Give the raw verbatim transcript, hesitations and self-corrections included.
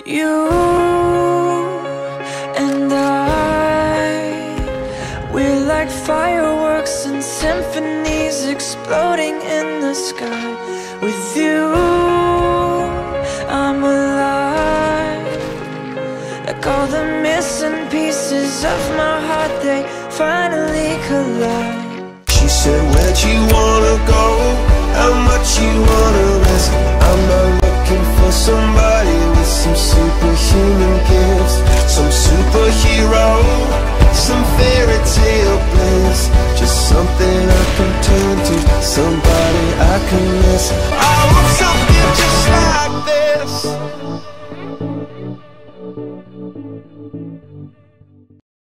You and I, we're like fireworks and symphonies exploding in the sky. With you, I'm alive. Like all the missing pieces of my heart, they finally collide. She said, where'd you wanna go? How much you wanna risk? I'm not looking for somebody with some superhuman gifts, some superhero, some fairy tale bliss. Just something I can turn to, somebody I can miss.